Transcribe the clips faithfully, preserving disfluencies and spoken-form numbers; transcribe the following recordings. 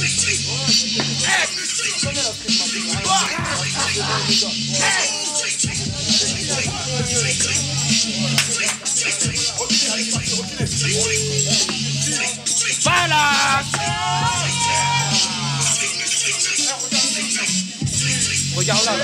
Regarde là.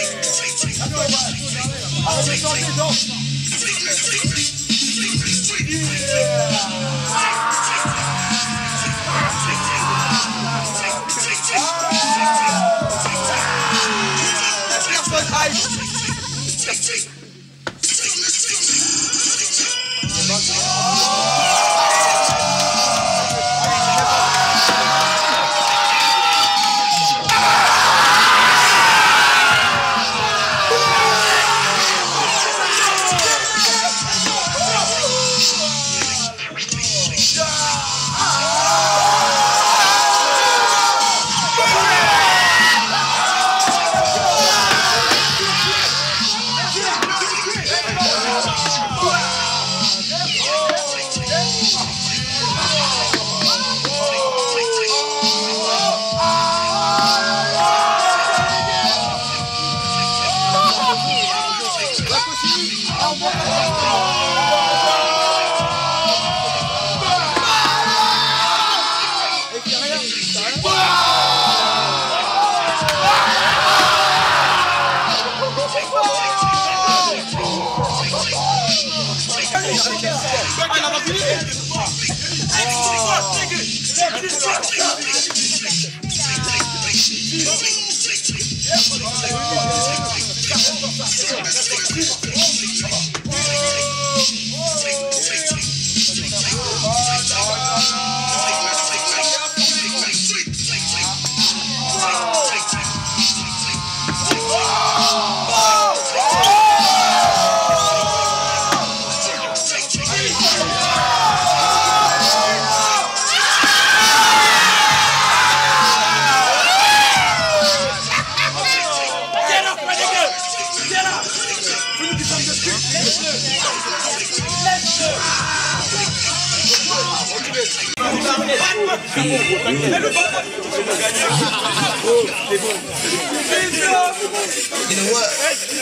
You know what?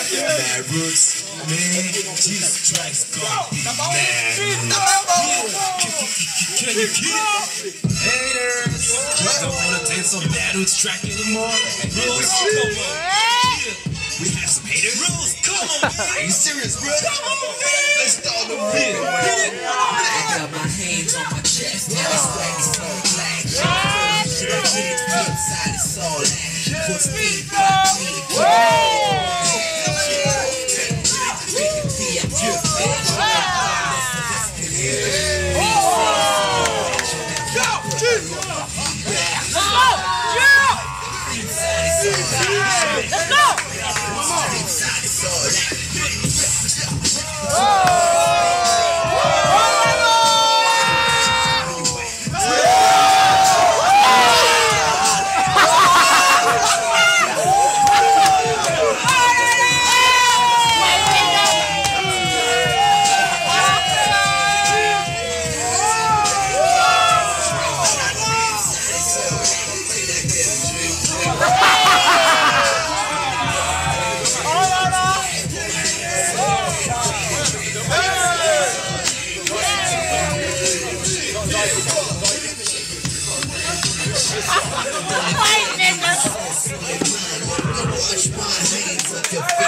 Bad Roots, man, Jesus Christ, gonna be mad. Can you keep it? Haters, don't wanna take some Bad Roots track anymore. Rules, come on. We have some haters. Rules, come on. Are you serious, bro? Come on, man. Let's start the video. I got my hands on my chest. Now it's like it's so black. Inside it's all that. What's me? Let's go! Fight, nigga!